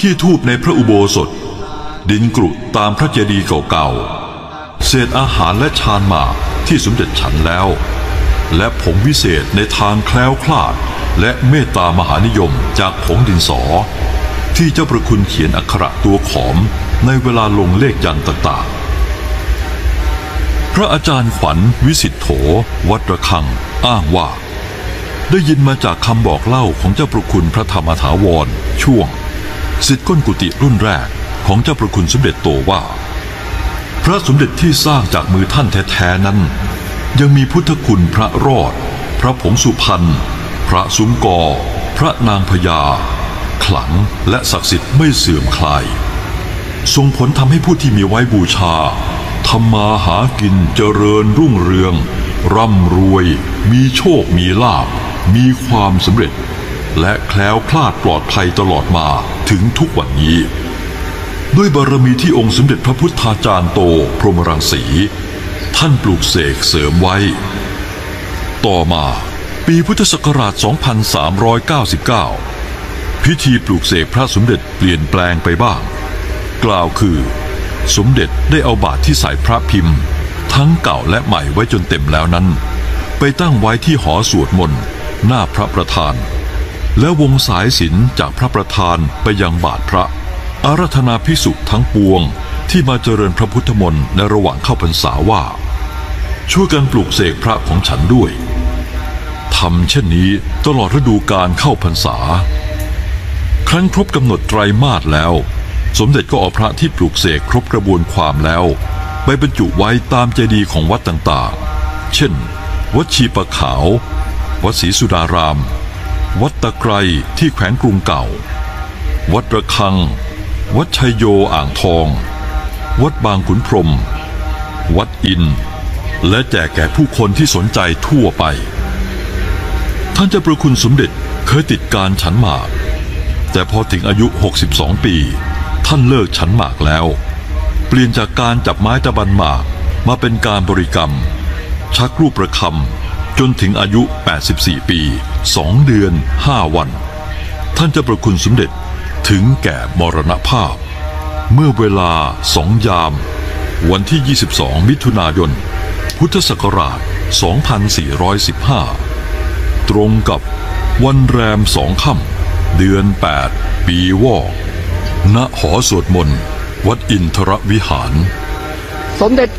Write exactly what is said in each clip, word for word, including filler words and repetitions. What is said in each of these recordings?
ที่ธูปในพระอุโบสถดินกรุตามพระเจดีย์เก่าๆเศษอาหารและชานหมากที่สมเด็จฉันแล้วและผงวิเศษในทางแคล้วคลาดและเมตตามหานิยมจากผงดินสอที่เจ้าประคุณเขียนอักขระตัวขอมในเวลาลงเลขยันต์ต่างๆพระอาจารย์ขวัญวิสิทธโธวัดระฆังอ้างว่าได้ยินมาจากคำบอกเล่าของเจ้าประคุณพระธรรมถาวรช่วงศิษย์ก้นกุฏิรุ่นแรกของเจ้าประคุณสมเด็จโตว่าพระสมเด็จที่สร้างจากมือท่านแท้ๆนั้นยังมีพุทธคุณพระรอดพระผงสุพรรณพระซุ้มกอพระนางพญาขลังและศักดิ์สิทธิ์ไม่เสื่อมคลายส่งผลทำให้ผู้ที่มีไว้บูชาทำมาหากินเจริญรุ่งเรืองร่ำรวยมีโชคมีลาภมีความสำเร็จและแคล้วคลาดปลอดภัยตลอดมาถึงทุกวันนี้ด้วยบารมีที่องค์สมเด็จพระพุทธาจารย์โตพรหมรังสีท่านปลูกเสกเสริมไว้ต่อมาปีพุทธศักราช สองพันสามร้อยเก้าสิบเก้า พิธีปลูกเสกพระสมเด็จเปลี่ยนแปลงไปบ้างกล่าวคือสมเด็จได้เอาบาตรที่ใส่พระพิมพ์ทั้งเก่าและใหม่ไว้จนเต็มแล้วนั้นไปตั้งไว้ที่หอสวดมนต์หน้าพระประธานและวงสายสิญจน์จากพระประธานไปยังบาตรพระอาราธนาภิกษุทั้งปวงที่มาเจริญพระพุทธมนต์ในระหว่างเข้าพรรษาว่าช่วยกันปลูกเสกพระของฉันด้วยทำเช่นนี้ตลอดฤดูกาลเข้าพรรษาครั้นครบกำหนดไตรมาสแล้วสมเด็จก็เอาพระที่ปลูกเสกครบกระบวนความแล้วไปบรรจุไว้ตามเจดีย์ของวัดต่างๆเช่นวัดชีปะขาววัดศรีสุดารามวัดตะไคร่ที่แขวงกรุงเก่าวัดระฆังวัดชัยโยอ่างทองวัดบางขุนพรหมวัดอินและแจกแก่ผู้คนที่สนใจทั่วไปท่านเจ้าประคุณสมเด็จเคยติดการฉันหมากแต่พอถึงอายุหกสิบสองปีท่านเลิกฉันหมากแล้วเปลี่ยนจากการจับไม้ตะบันหมากมาเป็นการบริกรรมชักรูปประคำจนถึงอายุแปดสิบสี่ปีสองเดือนห้าวันท่านเจ้าประคุณสมเด็จถึงแก่มรณภาพเมื่อเวลาสองยามวันที่ยี่สิบสองมิถุนายนพุทธศักราชสองพันสี่ร้อยสิบห้าตรงกับวันแรมสองค่ำเดือนแปดปีวอกณหอสวดมนต์วัดอินทรวิหารสมเด็จ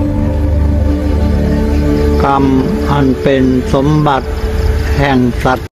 กรรมอันเป็นสมบัติแห่งสัตว์